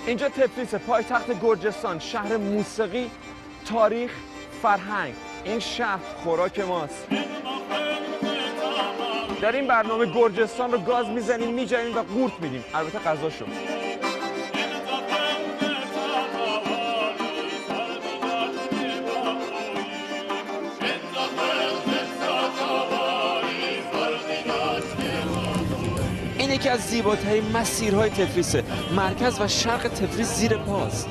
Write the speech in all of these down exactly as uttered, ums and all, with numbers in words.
اینجا تفلیس، پایتخت گرجستان، شهر موسیقی، تاریخ، فرهنگ. این شهر خوراک ماست. در این برنامه گرجستان رو گاز میزنیم، میجاییم و قورت میدیم، البته غذاشو. این یکی از زیباترین مسیرهای تفلیسه. مرکز و شرق تفلیس زیر پاست.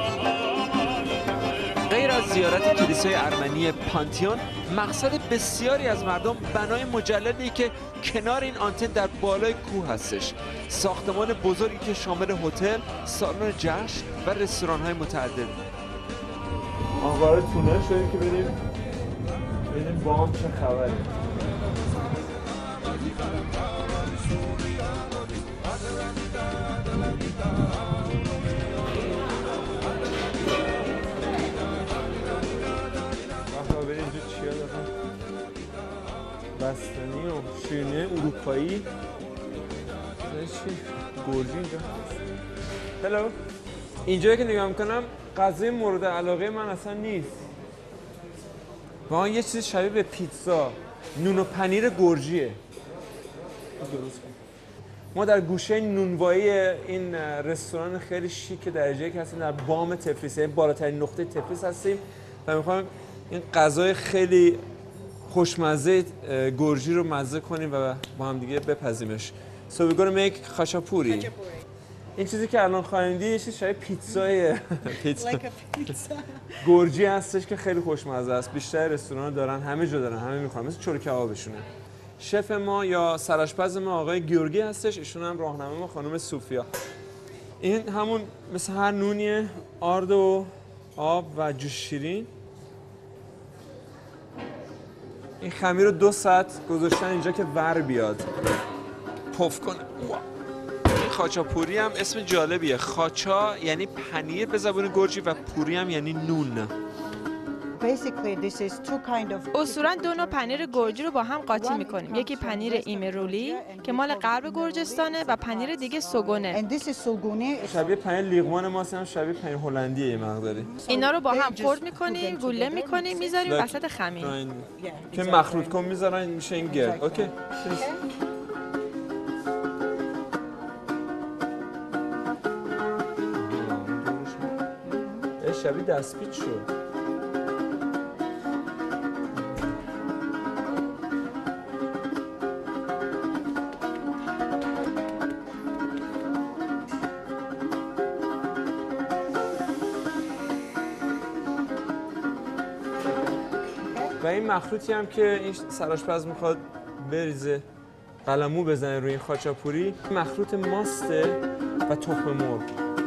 غیر از زیارت کلیسای ارمنی پانتیون، مقصد بسیاری از مردم بنای مجللی که کنار این آنتن در بالای کوه هستش. ساختمان بزرگی که شامل هتل، سالن جشن و رستوران‌های متعدد. آقا تونل شدیم که بریم ببینیم بام چه خبره. بستنی و شیرینی اروپایی. چی؟ گرجی اینجا هست. هلو. اینجایی که نگاه میکنم غذای مورد علاقه من اصلا نیست. واقعا یه چیز شبیه به پیتزا، نون و پنیر گرجیه. ما در گوشه نونوایی این رستوران خیلی شیک درجه‌ای که هستیم در بام تفلیس، یعنی بالاترین نقطه تفلیس هستیم و میخوایم این غذای خیلی خوشمزه گرجی رو مزه کنیم و با هم دیگه بپزیمش. So we're gonna make خاچاپوری. این چیزی که الان خواهیم دید یه چیز شبیه پیتزای پیتزا گرجی هستش که خیلی خوشمزه است. بیشتر رستوران دارن، همه جا دارن، همه میخوان، مثل چلو کبابشونه. شف ما یا سرآشپز ما آقای گیورگی هستش، ایشون هم راهنمای ما خانم سوفیا. این همون مثل هر نونیه، آرد و آب و جوش شیرین. این خمیر رو دو ساعت گذاشتن اینجا که ور بیاد، پف کنه. این خاچاپوری هم اسم جالبیه. خاچا یعنی پنیر به زبان گرجی و پوری هم یعنی نون. اصولاً دو نوع پنیر گرجی رو با هم قاطی میکنیم. یکی پنیر ایمرولی که مال غرب گرجستانه و پنیر دیگه سوگونه. شبیه پنیر لیغمان ماست، هم شبیه پنیر هلندیه یه مقداری. اینا رو با هم خرد میکنیم، گوله میکنیم، میذاریم وسط خمیر. که مخلوط کن میذارن میشه این گرد. اوکی. شبیه دستپیچ شد. و این مخلوطی هم که این سرآشپز میخواد بریزه قلمو بزنه روی این خاچاپوری، مخلوط ماسته و تخم مرغ.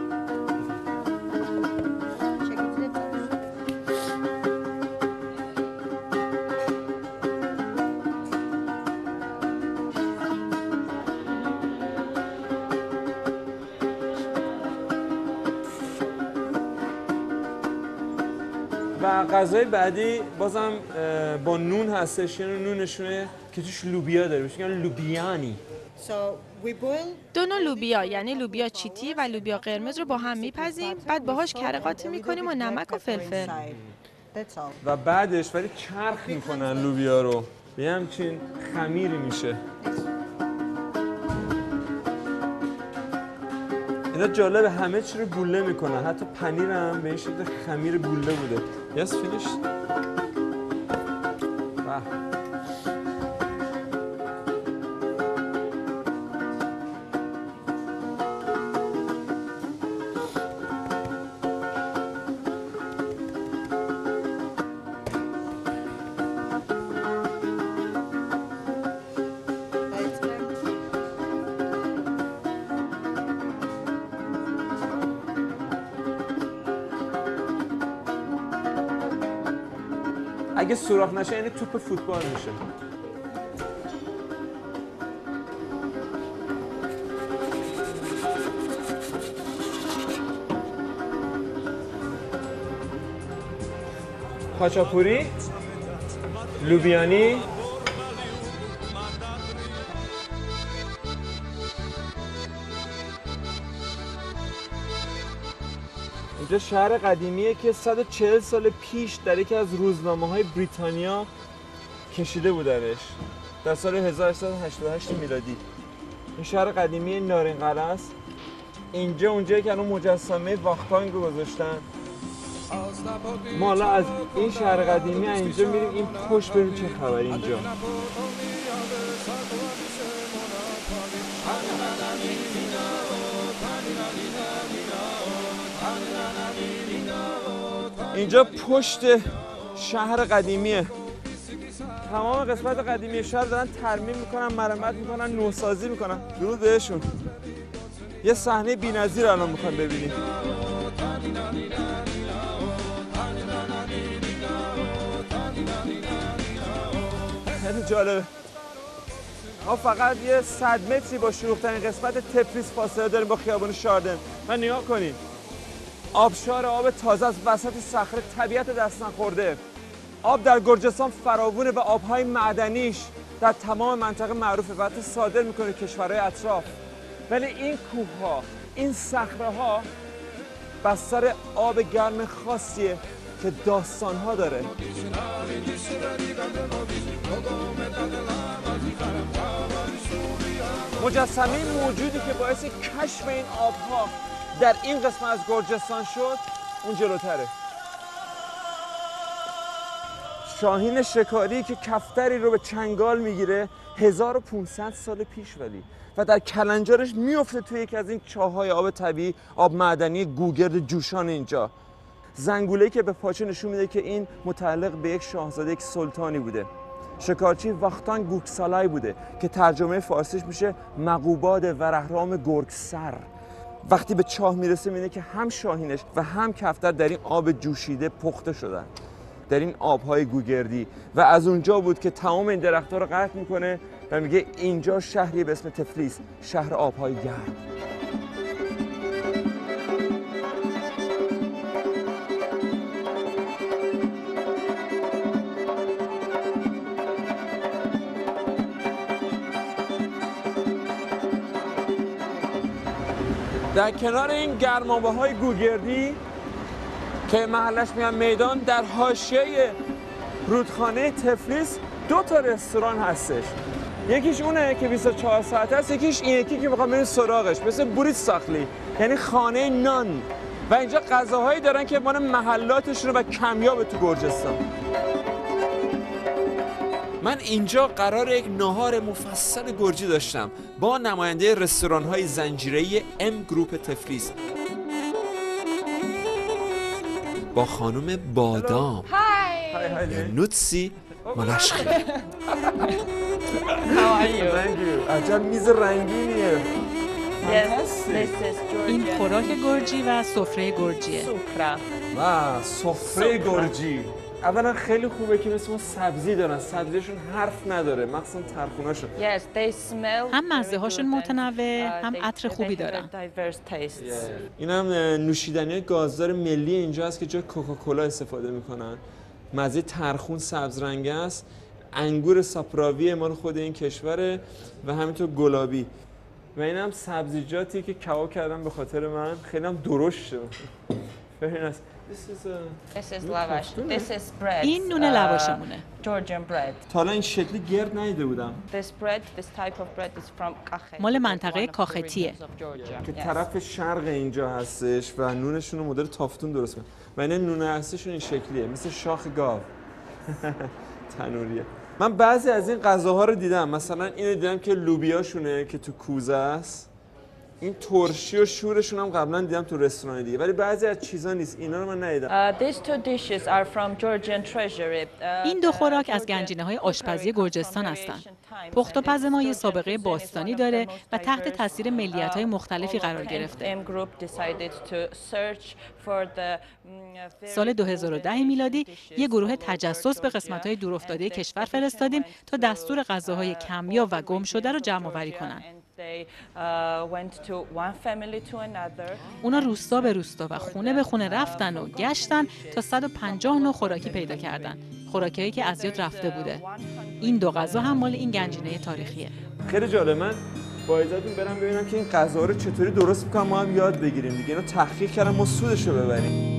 و غذای بعدی بازم با نون هستش، یعنی نونشونه که توش لوبیا داره، میشه میگن لوبیانی. دو نوع لوبیا یعنی لوبیا چیتی و لوبیا قرمز رو با هم میپزیم، بعد باهاش کره قاطی میکنیم و نمک و فلفل. و بعدش ولی چرخ میکنن لوبیا رو، یه همچین خمیری میشه. اینا جالبه، همه چی رو گوله میکنن، حتی پنیر هم به این شکل خمیر گوله بوده. Yes, finished. Wow. اگه سوراخ نشه یعنی توپ فوتبال میشه. خاچاپوری، لوبیانی، اینجا شهر قدیمیه که صد و چهل سال پیش در یکی از روزنامه‌های بریتانیا کشیده بودنش در سال هزار و هشتصد و هشتاد و هشت میلادی. این شهر قدیمی نارنقره است. اینجا اونجایی که الان مجسمه واختانگ رو گذاشتن. ما حالا از این شهر قدیمی اینجا میریم این پشت بریم چه خبر اینجا. اینجا پشت شهر قدیمیه. تمام قسمت قدیمی شهر دارن ترمیم میکنن، مرمت میکنن، نوسازی میکنن. درود بهشون. یه صحنه بی‌نظیر الان میخوایم ببینیم. خیلی جالبه. ما فقط یه صد متری با شلوغ‌ترین قسمت تفلیس فاصله داریم با خیابان شاردن. و نگاه کنید. آبشار آب تازه از وسط صخره، طبیعت دست نخورده. آب در گرجستان فراوونه و آبهای معدنیش در تمام منطقه معروفه و حتی صادر میکنه کشورهای اطراف. ولی این کوه‌ها، این صخره‌ها بستر آب گرم خاصیه که داستان‌ها داره. مجسمه موجودی که باعث کشف این آب‌ها در این قسمت از گرجستان شد، اون جلوتره. شاهین شکاری که کفتری رو به چنگال میگیره هزار و پانصد سال پیش ولی و در کلنجارش میفته توی یکی از این چاه‌های آب طبیعی، آب معدنی گوگرد جوشان اینجا. زنگوله‌ای که به پاچه نشون میده که این متعلق به یک شاهزاده، یک سلطانی بوده. شکارچی واختانگ گوکسالای بوده که ترجمه فارسیش میشه مغوباد ورهرام گرگسر. وقتی به چاه میرسه میبینه که هم شاهینش و هم کفتر در این آب جوشیده پخته شدن، در این آبهای گوگردی. و از اونجا بود که تمام این درخت‌ها رو قطع میکنه و میگه اینجا شهری به اسم تفلیس، شهر آبهای گرم. در کنار این گرمابه‌های گوگردی که محلش میگن میدان، در حاشیه رودخانه تفلیس دو تا رستوران هستش. یکیش اونه که بیست و چهار ساعته است، یکیش این یکی که میخوام بریم سراغش، مثل بوریت ساخلی، یعنی خانه نان. و اینجا غذاهایی دارن که مال محلاتشون و کمیاب تو گرجستان. من اینجا قرار یک ناهار مفصل گرجی داشتم با نماینده رستوران‌های زنجیره‌ای ام گروپ تفلیس، با خانم بادام یا نوتسی مالشخی. عجب میز رنگینیه. این خوراک گرجی و سفره گرجیه. و سفره گرجی اولا خیلی خوبه که مثل ما سبزی دارن، سبزیشون حرف نداره، مخصوصا ترخوناشون. هم مزه هاشون متنوع، هم عطر خوبی دارن. این هم نوشیدنی گازدار ملی اینجا هست که جای کوکاکولا استفاده میکنن. مزه ترخون سبز رنگ است. انگور ساپراوی مال خود این کشوره و همینطور گلابی. و این هم سبزیجاتی که کباب کردم به خاطر من، خیلی هم درشته. ببین این نون لواشمونه. تا حالا این شکلی گرد ندیده بودم. مال منطقه کاختیه که طرف شرق اینجا هستش و نونشون رو مدل تافتون درست میکنن. و این نون اصلیشون این شکلیه، مثل شاخ گاو. تنوریه. من بعضی از این غذاها رو دیدم، مثلا اینو دیدم که لوبیاشونه که تو کوزه است. این ترشی و شورشون هم قبلا دیدم تو رستوران دیگه، ولی بعضی از چیزا نیست. اینا رو من ندیدم. این دو خوراک از گنجینه‌های آشپزی گرجستان هستند. پخت و پز ما یه سابقه باستانی داره و تحت تاثیر ملیت‌های مختلفی قرار گرفته. سال دو هزار و ده میلادی یه گروه تجسس به قسمت‌های دورافتاده کشور فرستادیم تا دستور غذاهای کمیاب و گم شده رو جمع‌آوری کنن. اونا روستا به روستا و خونه به خونه رفتن و گشتن تا صد و پنجاه نوع خوراکی پیدا کردن. خوراکیایی که از یاد رفته بوده. این دو غذا هم مال این گنجینه تاریخیه. خیلی جالب. من با اجازهتون برم ببینم که این غذا رو چطوری درست میکنم، ما هم یاد بگیریم دیگه. اینو تحقیق کردم ما سودش رو ببریم.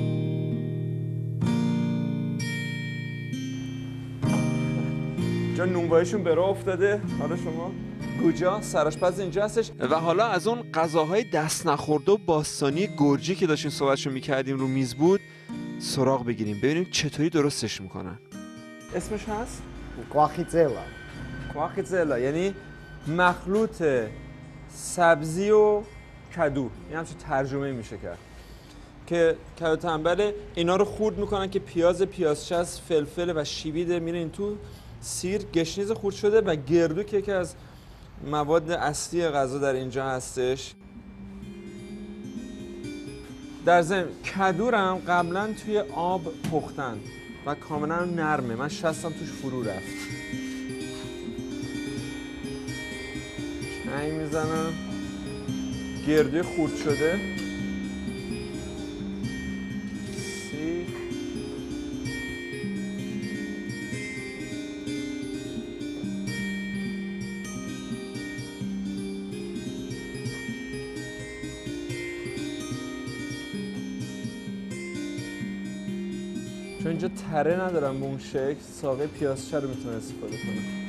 جا نونواییشون به راه افتاده. حالا شما گوجا سرآشپز اینجا هستش و حالا از اون غذاهای دست نخورده و باستانی گرجی که داشتیم صحبتشو میکردیم رو میز بود سراغ بگیریم ببینیم چطوری درستش میکنن. اسمش هست؟ کوآخیتزلا. کوآخیتزلا یعنی مخلوط سبزی و کدو. این همچین ترجمه میشه کرد که کدو تنبل اینا رو خورد میکنن که پیاز پیازچس فلفل و شیبیده میره این تو، سیر گشنیز خورد شده و گردو که یکی از مواد اصلی غذا در اینجا هستش. در ضمن کدو هم قبلا توی آب پختن و کاملا نرمه. من شستم توش فرو رفت. چنگ میزنم گردوی خورد شده، سی چون اینجا تره ندارم به اون شکل، ساقه پیازچه رو میتونم استفاده کنم.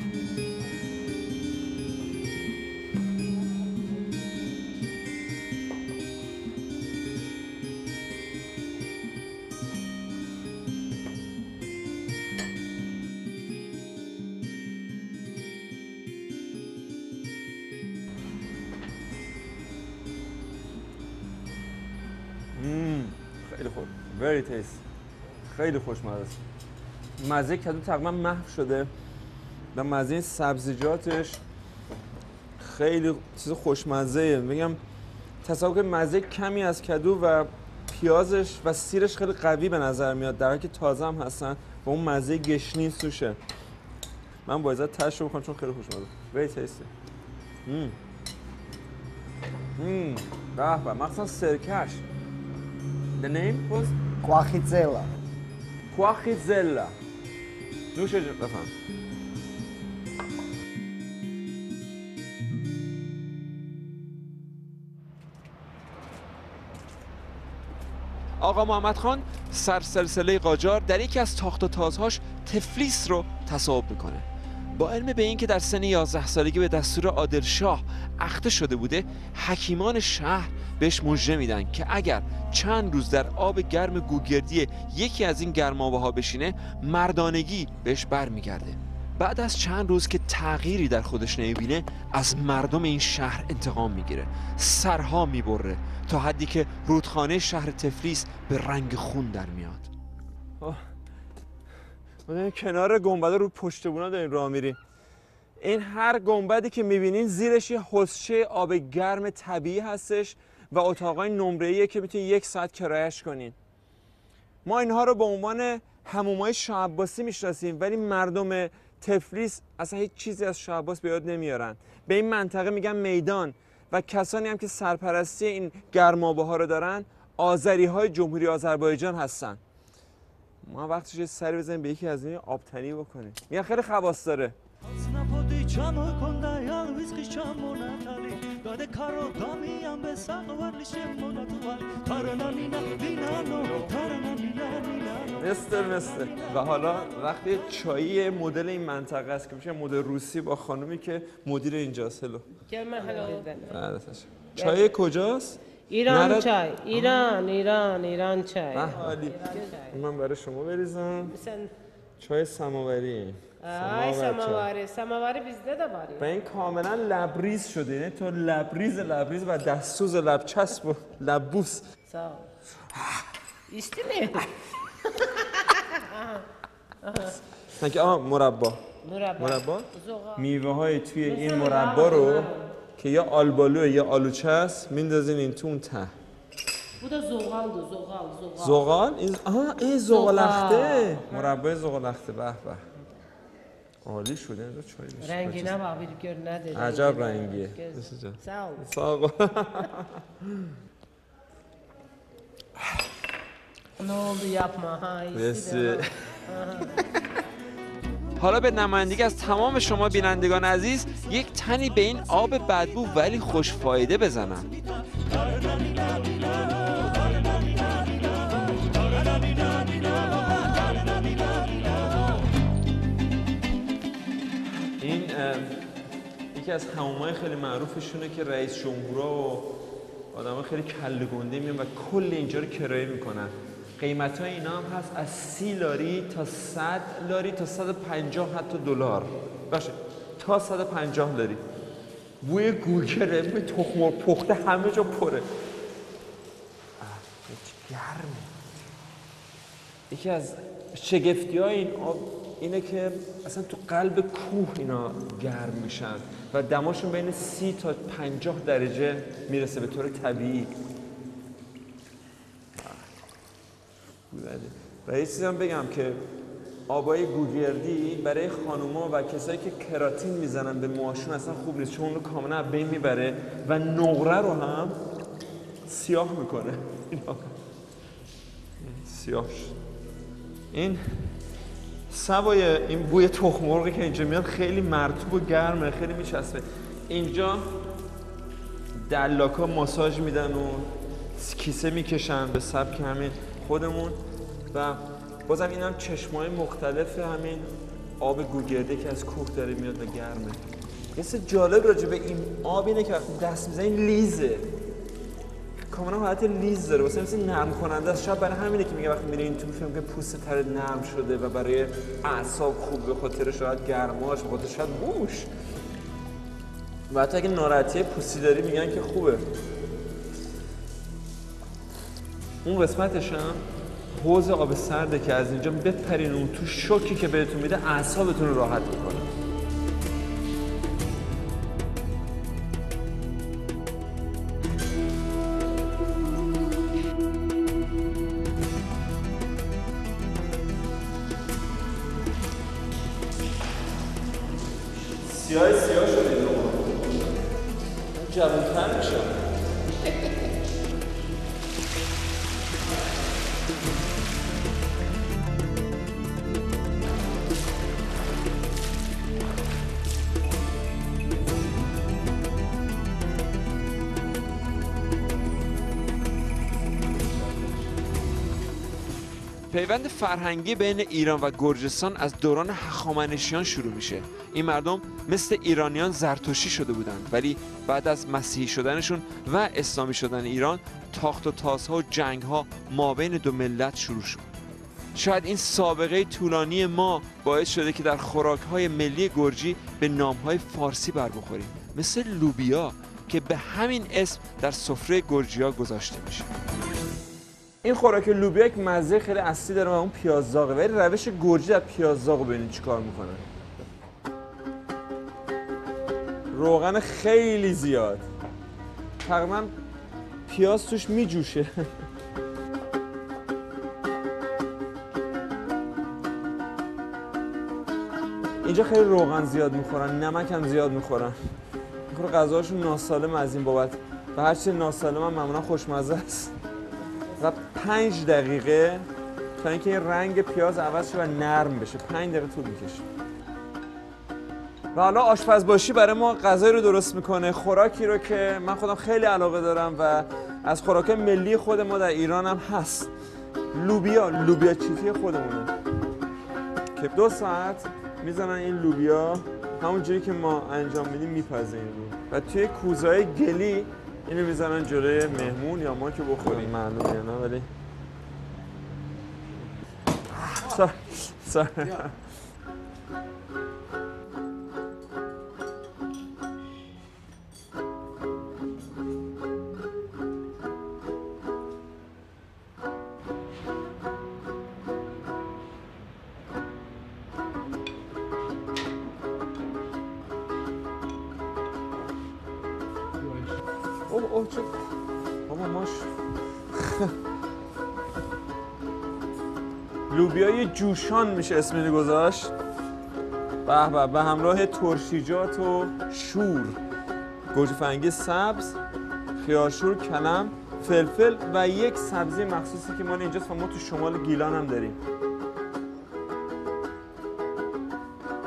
مم. خیلی خوب. Very tasty. خیلی خوشمزه است. مزه کدو تقریبا محو شده و مزه سبزیجاتش خیلی چیز خوشمزه‌ایه. میگم تصور کنید مزه کمی از کدو و پیازش و سیرش خیلی قوی به نظر میاد در حالی که تازه هم هستن و اون مزه گشنیز توشه. من با اجازه تش رو بخورم چون خیلی خوشمزه. Very tasty. مم. مم. به به. مخصوصا سرکش. The name was کوآخیتزلا. کوآخیتزلا. نوش جون بفهم. آقا محمد خان سرسلسله قاجار در یکی از تاخت و تازهاش تفلیس رو تصاحب میکنه. با علم به این که در سن یازده سالگی به دستور عادل شاه اخته شده بوده، حکیمان شهر بهش مژده میدن که اگر چند روز در آب گرم گوگردی یکی از این گرمابه‌ها بشینه مردانگی بهش برمیگرده. بعد از چند روز که تغییری در خودش نمیبینه از مردم این شهر انتقام میگیره، سرها میبره تا حدی که رودخانه شهر تفلیس به رنگ خون در میاد. ما کنار گنبد رو پشت بونا داریم راه میریم. این هر گنبدی که میبینین زیرش یه حوضچه آب گرم طبیعی هستش و اتاقای نمره‌ایه که میتونین یک ساعت کرایه‌اش کنین. ما اینها رو به عنوان حمومای شاه عباسی میشناسیم ولی مردم تفلیس اصلا هیچ چیزی از شاه عباس به یاد نمیارن. به این منطقه میگن میدان و کسانی هم که سرپرستی این گرمابه‌ها رو دارن آذری‌های جمهوری آذربایجان هستن. ما وقتش یه سری بزنیم به یکی از این آبتنی بکنیم. میگن خیلی خواص داره. مستر مستر و حالا وقتی چایی مدل این منطقه است که میشه مدل روسی با خانومی که مدیر اینجاست. هلو چای کجاست؟ ایران نرد... چای ایران ایران ایران چای. عالی. من برای شما بریزم. چای سماوری. آی سماوری سماوری bizde de var. و این کاملا لبریز شده، یعنی تو لبریز لبریز و دستسوز لبچسب و لبوس. Sağ ol. İçti mi? که آه مربا. مربا. مربا. میوه های توی این مربا رو که یا آلبالو یا آلوچه است میندازین این تو اون ته. Bu da zoğaldı, zoğal, zoğal. زغال؟ این آها این زغالخته. مربای زغالخته. به به. عالی شده اینجا چای میشه. Rengine bak bir gör ne dedi. عجب رنگیه. Sağ ol. ساق. Ne oldu yapma ha. Nesi? حالا به نمایندگی از تمام شما بینندگان عزیز یک تنی به این آب بدبو ولی خوشفایده بزنم. این یکی از حمومای خیلی معروفشونه که رئیس جمهورها و آدم‌ها خیلی کله گنده میان و کل اینجا رو کرایه میکنن. قیمت‌های اینا هم هست از سی لاری تا صد لاری تا صد و پنجاه حتی دلار. باشه تا صد و پنجاه لاری. بوی گوگره، بوی تخم مرغ پخته همه جا پره. گرمه. یکی از شگفتی‌های این آب اینه که اصلا تو قلب کوه اینا گرم میشن و دماشون بین سی تا پنجاه درجه میرسه به طور طبیعی. و یه چیزی هم بگم که آبای گوگردی برای خانوما و کسایی که کراتین میزنن به موهاشون اصلا خوب نیست، چون اون رو کاملا از بین میبره و نقره رو هم سیاه میکنه. سیاه شد. این سوای این بوی تخم مرغی که اینجا میاد خیلی مرطوب و گرمه، خیلی میچسبه. اینجا دلاکا ماساژ میدن و کیسه میکشن به سبک همین خودمون و بازم این هم چشمای مختلف همین آب گوگرده که از کوه داره میاد و گرمه. یه چیز جالب راجع به این آب اینه که وقتی دست میزنی لیزه، کاملا حالت لیز داره، واسه مثل نرم کننده است. شاید برای همینه که میگه وقتی میری این تو فیلم که پوست تر نرم شده و برای اعصاب خوب، به خاطر شاید گرماش، به خاطر شاید بوش و حتی اگه ناراحتی پوستی داری میگن که خوبه. اون قسمتش هم حوض آب سرده که از اینجا بپرین اون تو، شوکی که بهتون میده اعصابتون رو راحت میکنه. سیاه سیاه شده این رو جوان‌تر میشه. پیوند فرهنگی بین ایران و گرجستان از دوران هخامنشیان شروع میشه. این مردم مثل ایرانیان زرتشتی شده بودند، ولی بعد از مسیحی شدنشون و اسلامی شدن ایران، تاخت و تازها و جنگها مابین دو ملت شروع شد. شاید این سابقه طولانی ما باعث شده که در خوراک‌های ملی گرجی به نام‌های فارسی بر بخوریم، مثل لوبیا که به همین اسم در سفره گرجی‌ها گذاشته میشه. این خوراک لوبیا یک مزه خیلی اصلی داره و اون پیازداغه، ولی روش گرجی در پیازداغ رو ببینید چیکار میکنن. روغن خیلی زیاد، تقریبا پیاز توش میجوشه. اینجا خیلی روغن زیاد میخورن، نمک هم زیاد میخورن. میخوره غذاشون ناسالم از این بابت و هرچی ناسالم هم معمولا خوشمزه است. و پنج دقیقه تا اینکه این رنگ پیاز عوض شه و نرم بشه، پنج دقیقه طول میکشه. و حالا آشپزباشی برای ما غذایی رو درست میکنه، خوراکی رو که من خودم خیلی علاقه دارم و از خوراک ملی خود ما در ایران هم هست. لوبیا، لوبیا چیتی خودمونه که دو ساعت میزنن این لوبیا همون جوری که ما انجام میدیم میپزه این رو و توی کوزهای گلی اینو میزنن جلوی مهمون یا ما که بخوریم. معلومه یا نه ولی سر سر اوه اوه چه بابا ماش لوبیای جوشان میشه اسم اینو گذاشت. به به، به همراه ترشیجات و شور، گوجه فرنگی سبز، خیارشور، کلم، فلفل و یک سبزی مخصوصی که مال اینجاست و ما تو شمال گیلان هم داریم.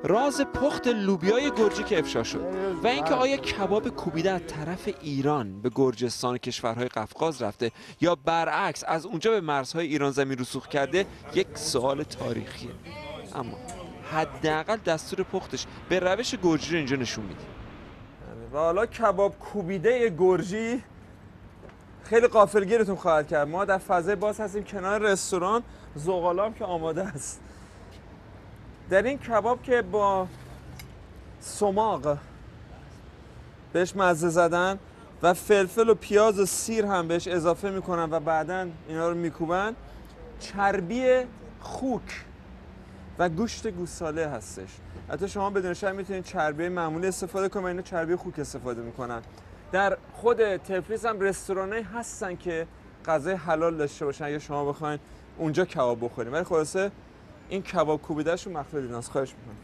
راز پخت لوبیای گرجی که افشا شد و اینکه آیا کباب کوبیده از طرف ایران به گرجستان و کشورهای قفقاز رفته یا برعکس از اونجا به مرزهای ایران زمین رسوخ کرده یک سوال تاریخیه، اما حداقل دستور پختش به روش گرجی رو اینجا نشون میده. و حالا کباب کوبیده گرجی خیلی غافلگیرتون خواهد کرد. ما در فضای باز هستیم کنار رستوران، زغالا هم که آماده است. در این کباب که با سماق بهش مزه زدن و فلفل و پیاز و سیر هم بهش اضافه میکنن و بعداً اینا رو میکوبن، چربی خوک و گوشت گوساله هستش. حتی شما بدون شک میتونید چربی معمولی استفاده کنید و اینا چربی خوک استفاده میکنن. در خود تفلیس هم رستورانایی هستن که غذای حلال داشته باشن یا شما بخواید اونجا کباب بخورید. ولی خلاصه این کباب کوبیده‌شون مخفی دیناست. خواهش میکنم.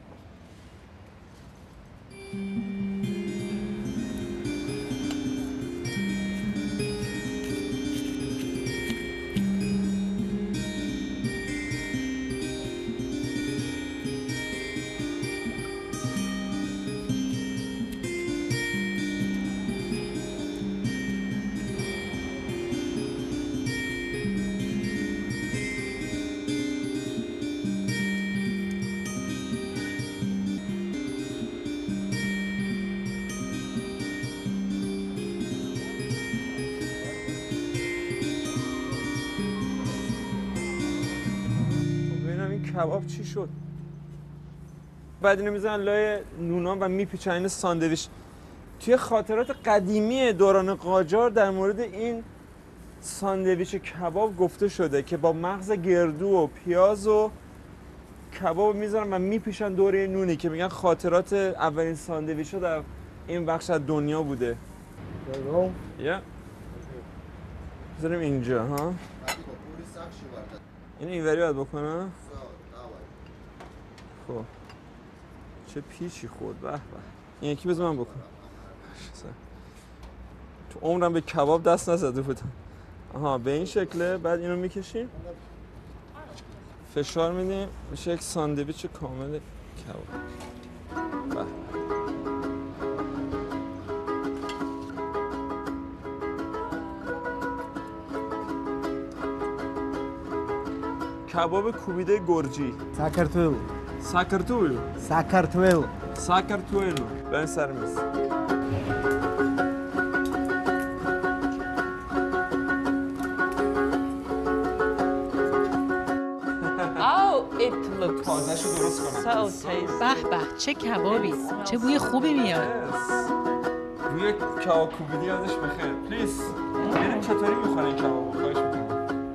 کباب چی شد؟ بعد اینو میزنن لای نونان و میپیچن این ساندویچ. توی خاطرات قدیمی دوران قاجار در مورد این ساندویچ کباب گفته شده که با مغز گردو و پیاز و کباب میذارن و میپیچن دور نونی که میگن خاطرات اولین ساندویچ ها در این بخش از دنیا بوده. یا بذاریم اینجا ها. این اینوری باید بکنم. خب چه پیچی خورد. به به این یکی بذار من بکنم. تو عمرم به کباب دست نزده بودم. آها به این شکله. بعد اینو میکشیم فشار میدیم میشه یک ساندویچ کامل کباب. به کباب کوبیده گرجی. ساکرتویل. ساکرتویل. ساکرتویل. ساکرتویل. بریم سر میز. تازه‌شو درست کنم. به به چه کبابی، چه بوی خوبی میاد. بوی کباب کوبیده یادش بخیر. پلیز ببینیم چطوری میخوره این کبابو. خواهش میکنم.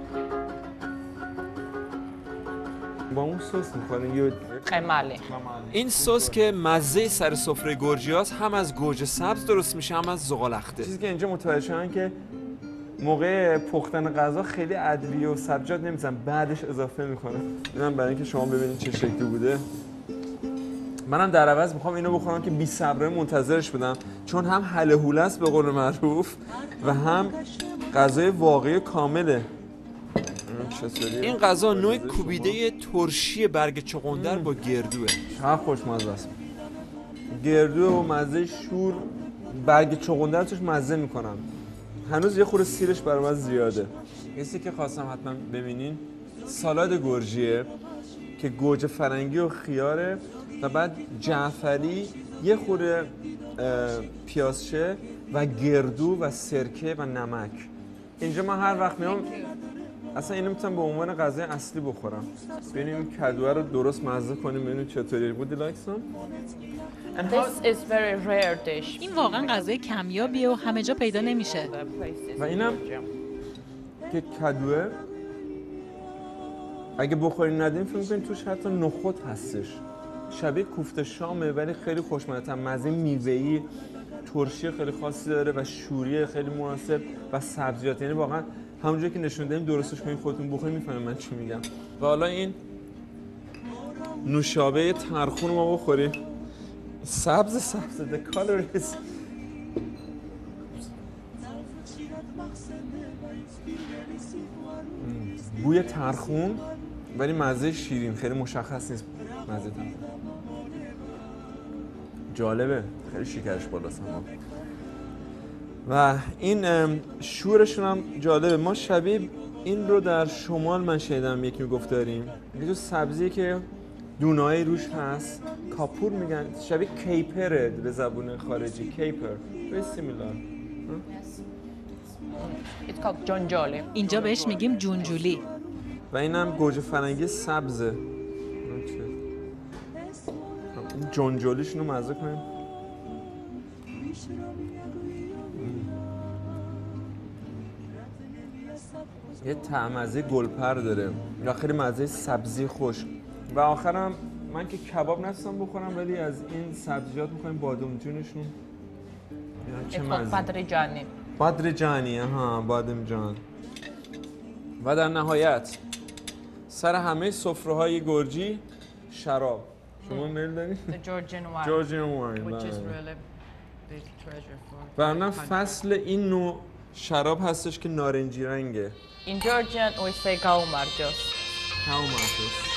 با اون سس میخورن یا قماله. این سس که مزه سر سفره گرجیاست هم از گوجه سبز درست میشه هم از زغالخته. چیزی که اینجا متوجه شدن که موقع پختن غذا خیلی ادویه و سبزیجات نمیزنن، بعدش اضافه میکنن. اینم برای اینکه شما ببینید چه شکلی بوده. منم در عوض میخوام اینو بخورم که بی صبره منتظرش بودم، چون هم حله حوله است به قول معروف و هم غذای واقعی کامله. این غذا نوع کوبیده ترشی برگ چغندر با گردوه. چقدر خوشمزه است. گردو و مزه شور، برگ چغندر توش مزه میکنم. هنوز یه خورده سیرش برای من زیاده. کسی که خواستم حتما ببینین سالاد گرجیه که گوجه فرنگی و خیاره و بعد جعفری، یه خورده پیازچه و گردو و سرکه و نمک. اینجا من هر وقت میام اصلا اینو میتونم به عنوان غذای اصلی بخورم. ببینیم این کدوه رو درست مزه کنیم ببینیم چطوری بود. like some? This is very rare dish. این واقعا غذای کمیابیه و همه جا پیدا نمیشه. و اینم که کدوه اگه بخورین ندین فکر می‌کنین توش حتی نخود هستش. شبیه کوفته شامه ولی خیلی خوشمزه، مزه میوه‌ای، ترشی خیلی خاصی داره و شوری خیلی مناسب و سبزیجات. یعنی واقعا همونجوری که نشون دادیم درستش کنین خودتون بخورین میفهمین من چی میگم. و حالا این نوشابه ترخون ما بخوریم. سبز سبز the color is بوی ترخون ولی مزه شیرین، خیلی مشخص نیست مزه ترخون. جالبه، خیلی شکرش بالاست اما. و این شورشون هم جالبه. ما شبیه این رو در شمال من شنیدم یکی میگفت داریم، یه تو سبزی که دونایی روش هست، کاپور میگن، شبیه کیپره به زبون خارجی. کیپر very similar. It's called جونجالی. اینجا بهش میگیم جونجولی. و اینم گوجه فرنگی سبزه. این جونجولیشون رو مزه کنیم. یه طعم مزه گلپر داره یا خیلی مزه سبزی خوش. و آخرم من که کباب نستم بخورم ولی از این سبزیجات میخوایم بادمجونشون. چه مزه. بادرجانی. بادرجانی ها بادمجان. و در نهایت سر همه سفره‌های گرجی شراب. شما میل دارید؟ The Georgian wine. Georgian wine. Which is بله. really big treasure for. و نه فصل این نوع شراب هستش که نارنجی رنگه. In Georgian we say gaumarjos. How much?